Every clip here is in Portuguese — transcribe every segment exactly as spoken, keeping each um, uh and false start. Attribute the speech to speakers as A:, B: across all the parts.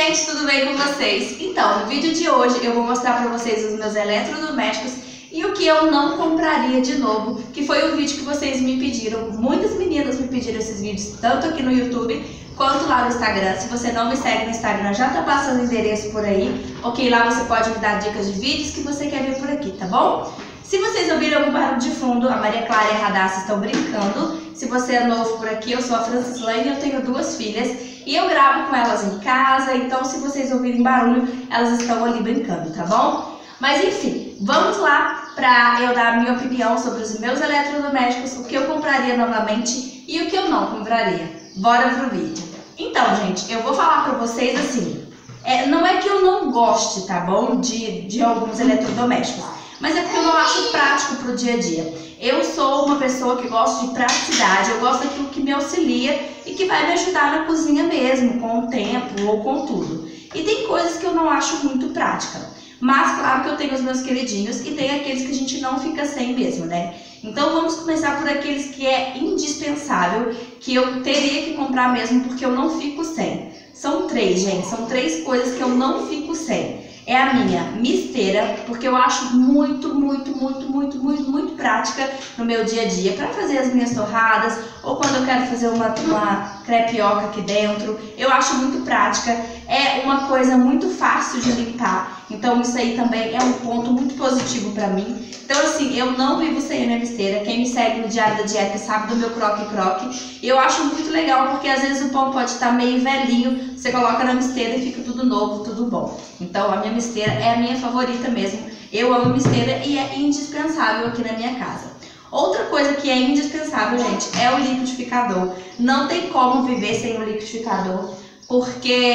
A: gente, tudo bem com vocês? Então, no vídeo de hoje eu vou mostrar pra vocês os meus eletrodomésticos e o que eu não compraria de novo, que foi o vídeo que vocês me pediram. Muitas meninas me pediram esses vídeos, tanto aqui no YouTube quanto lá no Instagram. Se você não me segue no Instagram, já tá passando o endereço por aí, ok? Lá você pode me dar dicas de vídeos que você quer ver por aqui, tá bom? Se vocês ouvirem algum barulho de fundo, a Maria Clara e a Radassa estão brincando. Se você é novo por aqui, eu sou a Francislane e eu tenho duas filhas e eu gravo com elas em casa, então se vocês ouvirem barulho, elas estão ali brincando, tá bom? Mas enfim, vamos lá para eu dar a minha opinião sobre os meus eletrodomésticos, o que eu compraria novamente e o que eu não compraria. Bora pro vídeo. Então, gente, eu vou falar para vocês assim, é, não é que eu não goste, tá bom, de, de alguns eletrodomésticos, mas é porque eu não acho prático pro dia a dia. Eu sou uma pessoa que gosta de praticidade, eu gosto daquilo que me auxilia e que vai me ajudar na cozinha mesmo, com o tempo ou com tudo. E tem coisas que eu não acho muito prática, mas claro que eu tenho os meus queridinhos e tem aqueles que a gente não fica sem mesmo, né? Então vamos começar por aqueles que é indispensável, que eu teria que comprar mesmo porque eu não fico sem. São três, gente, são três coisas que eu não fico sem. É a minha misteira, porque eu acho muito, muito, muito, muito, muito, muito prática no meu dia a dia para fazer as minhas torradas ou quando eu quero fazer uma, uma crepioca aqui dentro. Eu acho muito prática, é uma coisa muito fácil de limpar, então isso aí também é um ponto muito positivo para mim. Então assim, eu não vivo sem a minha misteira. Quem me segue no Diário da Dieta sabe do meu croque-croque. Eu acho muito legal porque às vezes o pão pode estar meio velhinho, você coloca na misteira e fica tudo novo, tudo bom. Então a minha misteira é a minha favorita mesmo. Eu amo misteira e é indispensável aqui na minha casa. Outra coisa que é indispensável, gente, é o liquidificador. Não tem como viver sem o liquidificador, porque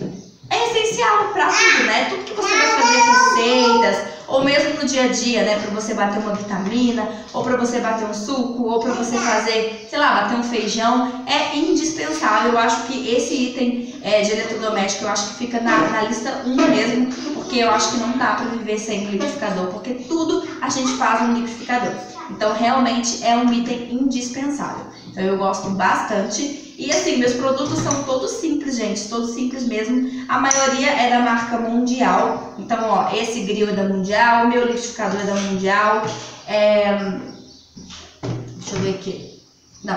A: é essencial para tudo, né? Tudo que você vai fazer receitas, ou mesmo no dia a dia, né? Para você bater uma vitamina, ou para você bater um suco, ou para você fazer, sei lá, bater um feijão, é indispensável. Eu acho que esse item é, de eletrodoméstico, eu acho que fica na, na lista um mesmo, porque eu acho que não dá para viver sem liquidificador, porque tudo a gente faz no liquidificador. Então, realmente é um item indispensável. Então, eu gosto bastante. E assim, meus produtos são todos simples, gente, todos simples mesmo. A maioria é da marca Mundial. Então, ó, esse grill é da Mundial, meu liquidificador é da Mundial. É... Deixa eu ver aqui. Não.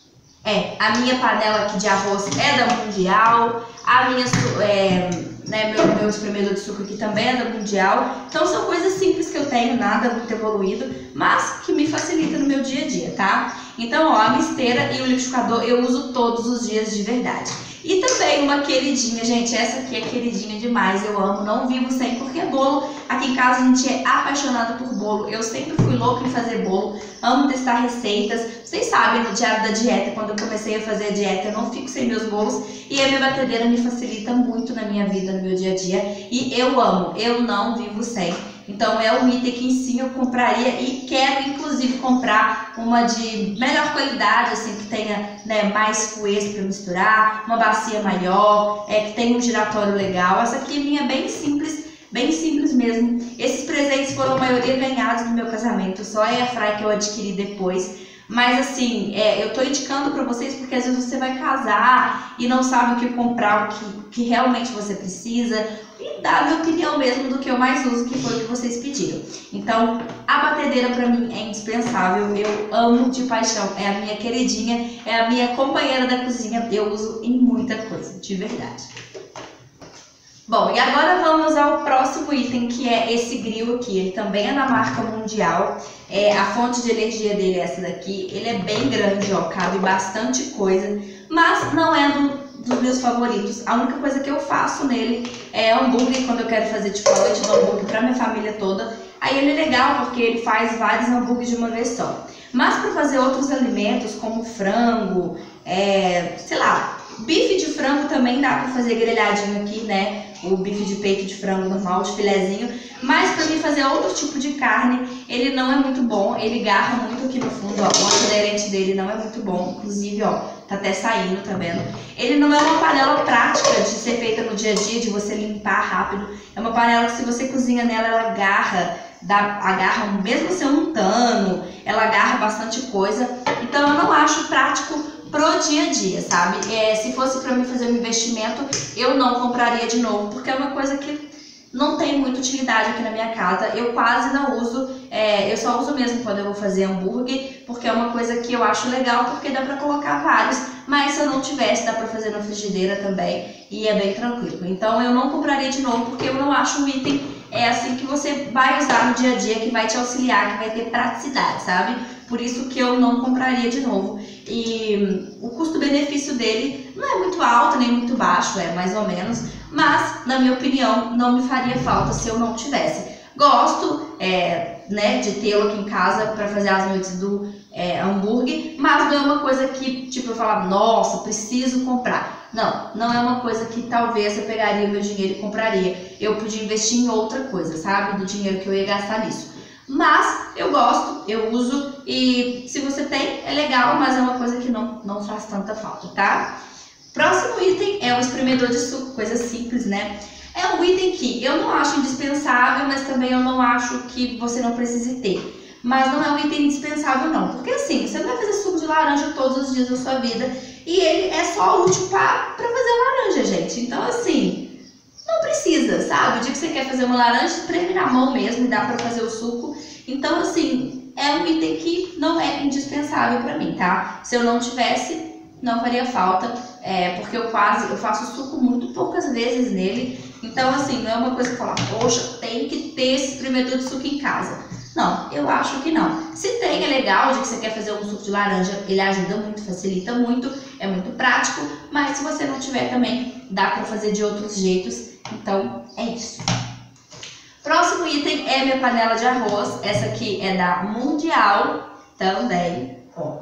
A: É, a minha panela aqui de arroz é da Mundial. A minha... É... Né, meu, meu espremedor de suco aqui também é da Mundial. Então são coisas simples que eu tenho, nada muito evoluído, mas que me facilita no meu dia a dia, tá? Então, ó, a misteira e o liquidificador eu uso todos os dias de verdade. E também uma queridinha, gente, essa aqui é queridinha demais, eu amo, não vivo sem, porque bolo, aqui em casa a gente é apaixonado por bolo, eu sempre fui louca em fazer bolo, amo testar receitas. Vocês sabem, no Diário da Dieta, quando eu comecei a fazer a dieta, eu não fico sem meus bolos, e a minha batedeira me facilita muito na minha vida, no meu dia a dia, e eu amo, eu não vivo sem. Então é um item que sim eu compraria e quero inclusive comprar uma de melhor qualidade, assim, que tenha, né, mais fouet para misturar, uma bacia maior, é, que tenha um giratório legal. Essa aqui é minha, bem simples, bem simples mesmo. Esses presentes foram a maioria ganhados no meu casamento, só é a airfryer que eu adquiri depois. Mas assim, é, eu tô indicando pra vocês porque às vezes você vai casar e não sabe o que comprar, o que, que realmente você precisa. E dá a minha opinião mesmo do que eu mais uso, que foi o que vocês pediram. Então, a batedeira pra mim é indispensável, eu amo de paixão. É a minha queridinha, é a minha companheira da cozinha, eu uso em muita coisa, de verdade. Bom, e agora vamos ao próximo item, que é esse grill aqui. Ele também é da marca Mundial. É, a fonte de energia dele é essa daqui. Ele é bem grande, ó, cabe bastante coisa, mas não é do, dos meus favoritos. A única coisa que eu faço nele é hambúrguer, quando eu quero fazer tipo a noite do hambúrguer pra minha família toda. Aí ele é legal porque ele faz vários hambúrgueres de uma vez só. Mas para fazer outros alimentos, como frango, é, sei lá, bife de frango também dá pra fazer grelhadinho aqui, né? O bife de peito de frango normal, de filezinho. Mas pra mim fazer outro tipo de carne, ele não é muito bom. Ele garra muito aqui no fundo, ó. O aderente dele não é muito bom. Inclusive, ó, tá até saindo, tá vendo? Ele não é uma panela prática de ser feita no dia a dia, de você limpar rápido. É uma panela que se você cozinha nela, ela garra, dá, agarra, mesmo sendo um tano, ela agarra bastante coisa. Então eu não acho prático pro dia a dia, sabe? É, se fosse pra mim fazer um investimento, eu não compraria de novo, porque é uma coisa que não tem muita utilidade aqui na minha casa. Eu quase não uso, é, eu só uso mesmo quando eu vou fazer hambúrguer, porque é uma coisa que eu acho legal, porque dá pra colocar vários, mas se eu não tivesse, dá pra fazer na frigideira também, e é bem tranquilo. Então eu não compraria de novo, porque eu não acho um item é assim que você vai usar no dia a dia, que vai te auxiliar, que vai ter praticidade, sabe? Por isso que eu não compraria de novo. E o custo-benefício dele não é muito alto nem muito baixo, é mais ou menos, mas na minha opinião não me faria falta se eu não tivesse. Gosto é, né, de tê-lo aqui em casa para fazer as noites do é, hambúrguer, mas não é uma coisa que tipo eu falar, nossa, preciso comprar. Não, não é uma coisa que talvez eu pegaria o meu dinheiro e compraria. Eu podia investir em outra coisa, sabe? Do dinheiro que eu ia gastar nisso. Mas eu gosto, eu uso e se você tem, é legal, mas é uma coisa que não, não faz tanta falta, tá? Próximo item é o espremedor de suco, coisa simples, né? É um item que eu não acho indispensável, mas também eu não acho que você não precise ter. Mas não é um item indispensável não, porque assim, você não vai fazer suco de laranja todos os dias da sua vida e ele é só útil para fazer laranja, gente. Então assim, não precisa, sabe? O dia que você quer fazer uma laranja, espreme na mão mesmo e dá para fazer o suco. Então assim, é um item que não é indispensável para mim, tá? Se eu não tivesse, não faria falta, é, porque eu quase, eu faço suco muito poucas vezes nele. Então assim, não é uma coisa que eu falo, poxa, tem que ter esse espremedor de suco em casa. Não, eu acho que não. Se tem, é legal, de que você quer fazer um suco de laranja, ele ajuda muito, facilita muito, é muito prático, mas se você não tiver também, dá pra fazer de outros jeitos, então é isso. Próximo item é minha panela de arroz, essa aqui é da Mundial também, ó.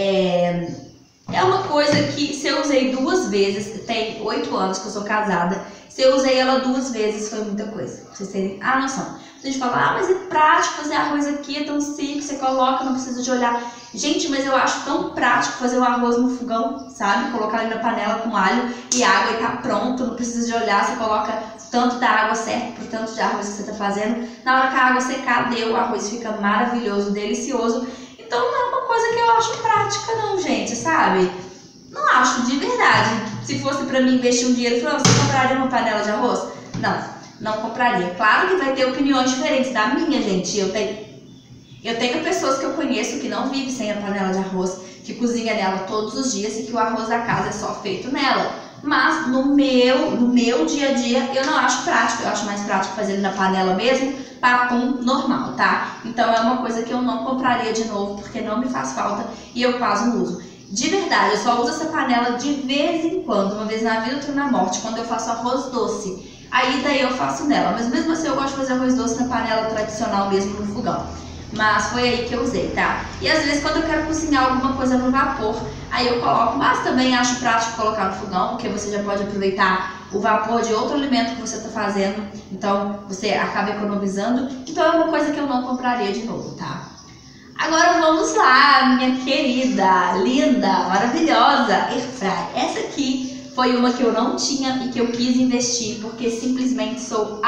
A: É, é uma coisa que se eu usei duas vezes, tem oito anos que eu sou casada, se eu usei ela duas vezes foi muita coisa, pra vocês terem a noção. A gente fala, ah, mas é prático fazer arroz aqui, é tão simples, você coloca, não precisa de olhar. Gente, mas eu acho tão prático fazer o arroz no fogão, sabe? Colocar ali na panela com alho e água e tá pronto, não precisa de olhar, você coloca tanto da água certa pro tanto de arroz que você tá fazendo. Na hora que a água secar, deu, o arroz fica maravilhoso, delicioso. Então não é uma coisa que eu acho prática não, gente, sabe? Não acho, de verdade. Se fosse pra mim investir um dinheiro, eu falei, você compraria uma panela de arroz? Não. Não compraria. Claro que vai ter opiniões diferentes da minha, gente. Eu tenho, eu tenho pessoas que eu conheço que não vivem sem a panela de arroz, que cozinha nela todos os dias e que o arroz da casa é só feito nela. Mas no meu, no meu dia a dia, eu não acho prático. Eu acho mais prático fazer na panela mesmo, papum normal, tá? Então é uma coisa que eu não compraria de novo, porque não me faz falta e eu quase não uso. De verdade, eu só uso essa panela de vez em quando, uma vez na vida, outra na morte, quando eu faço arroz doce. Aí daí eu faço nela, mas mesmo assim eu gosto de fazer arroz doce na panela tradicional mesmo no fogão. Mas foi aí que eu usei, tá? E às vezes quando eu quero cozinhar alguma coisa no vapor, aí eu coloco, mas também acho prático colocar no fogão, porque você já pode aproveitar o vapor de outro alimento que você tá fazendo, então você acaba economizando. Então é uma coisa que eu não compraria de novo, tá? Agora vamos lá, minha querida, linda, maravilhosa Airfryer. Essa aqui foi uma que eu não tinha e que eu quis investir porque simplesmente sou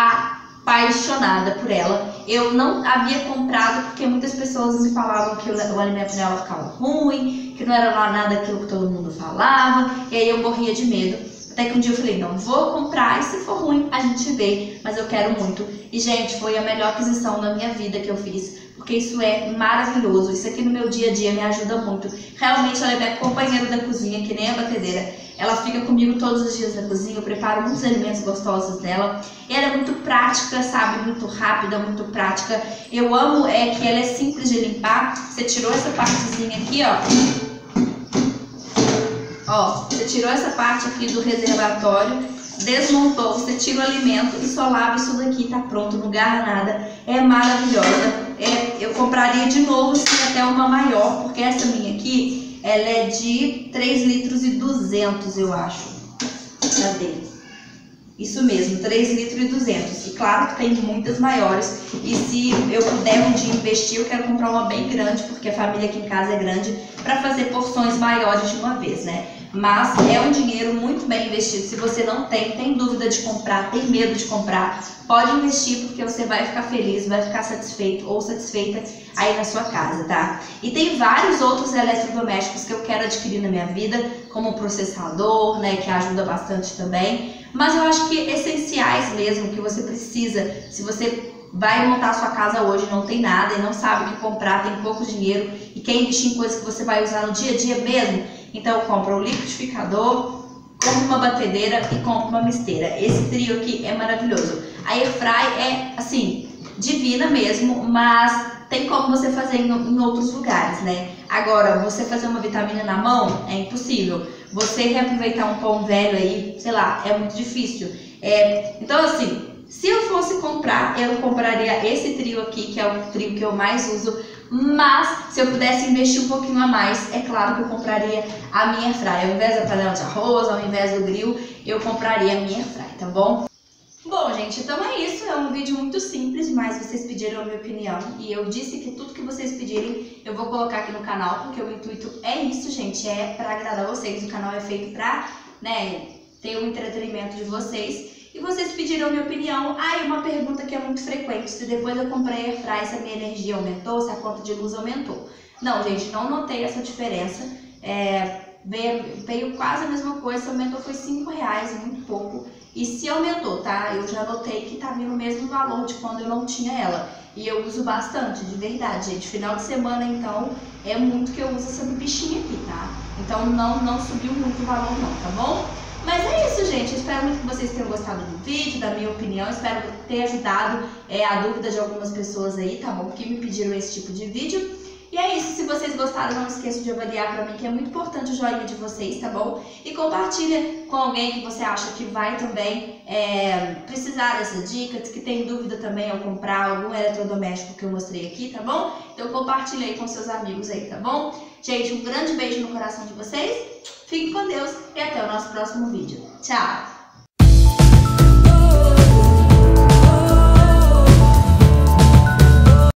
A: apaixonada por ela. Eu não havia comprado porque muitas pessoas me falavam que o alimento dela ficava ruim, que não era lá nada aquilo que todo mundo falava, e aí eu morria de medo. Até que um dia eu falei, não, vou comprar e se for ruim a gente vê, mas eu quero muito. E gente, foi a melhor aquisição da minha vida que eu fiz, porque isso é maravilhoso. Isso aqui no meu dia a dia me ajuda muito. Realmente ela é minha companheira da cozinha, que nem a batedeira. Ela fica comigo todos os dias na cozinha, eu preparo muitos alimentos gostosos dela. Ela é muito prática, sabe? Muito rápida, muito prática. Eu amo é que ela é simples de limpar. Você tirou essa partezinha aqui, ó. Ó, você tirou essa parte aqui do reservatório, desmontou, você tira o alimento e só lava isso daqui, tá pronto, não garra nada. É maravilhosa. É, eu compraria de novo, sim, até uma maior, porque essa minha aqui, ela é de três litros e duzentos, eu acho. Cadê? Isso mesmo, três litros e duzentos. E claro que tem muitas maiores. E se eu puder um dia investir, eu quero comprar uma bem grande, porque a família aqui em casa é grande, para fazer porções maiores de uma vez, né? Mas é um dinheiro muito bem investido. Se você não tem, tem dúvida de comprar, tem medo de comprar, pode investir porque você vai ficar feliz, vai ficar satisfeito ou satisfeita aí na sua casa, tá? E tem vários outros eletrodomésticos que eu quero adquirir na minha vida, como o processador, né, que ajuda bastante também. Mas eu acho que essenciais mesmo, que você precisa, se você vai montar a sua casa hoje, não tem nada e não sabe o que comprar, tem pouco dinheiro e quer investir em coisas que você vai usar no dia a dia mesmo, então compra um liquidificador, compra uma batedeira e compra uma misteira. Esse trio aqui é maravilhoso. A Airfry é, assim, divina mesmo, mas tem como você fazer em, em outros lugares, né? Agora, você fazer uma vitamina na mão é impossível. Você reaproveitar um pão velho aí, sei lá, é muito difícil. É, então, assim, se eu fosse comprar, eu compraria esse trio aqui, que é o trio que eu mais uso. Mas, se eu pudesse investir um pouquinho a mais, é claro que eu compraria a minha Airfry. Ao invés da panela de arroz, ao invés do grill, eu compraria a minha Airfry, tá bom? Bom, gente, então é isso. É um vídeo muito simples, mas vocês pediram a minha opinião. E eu disse que tudo que vocês pedirem, eu vou colocar aqui no canal, porque o intuito é isso, gente. É pra agradar vocês. O canal é feito pra, né, ter o entretenimento de vocês. E vocês pediram a minha opinião. Ah, e uma pergunta que é muito frequente: se depois eu comprei Airfry, se a minha energia aumentou, se a conta de luz aumentou. Não, gente, não notei essa diferença. É, veio, veio quase a mesma coisa, aumentou foi cinco reais, muito pouco. E se aumentou, tá? Eu já notei que tá vindo o mesmo valor de quando eu não tinha ela. E eu uso bastante, de verdade, gente. Final de semana, então, é muito que eu uso essa bichinha aqui, tá? Então não, não subiu muito o valor não, tá bom? Mas é isso, gente. Eu espero muito que vocês tenham gostado do vídeo, da minha opinião. Espero ter ajudado é, a dúvida de algumas pessoas aí, tá bom? Que me pediram esse tipo de vídeo. E é isso. Se vocês gostaram, não esqueçam de avaliar pra mim, que é muito importante o joinha de vocês, tá bom? E compartilha com alguém que você acha que vai também é, precisar dessa dica, que tem dúvida também ao comprar algum eletrodoméstico que eu mostrei aqui, tá bom? Então compartilha aí com seus amigos aí, tá bom? Gente, um grande beijo no coração de vocês. Fiquem com Deus e até o nosso próximo vídeo. Tchau!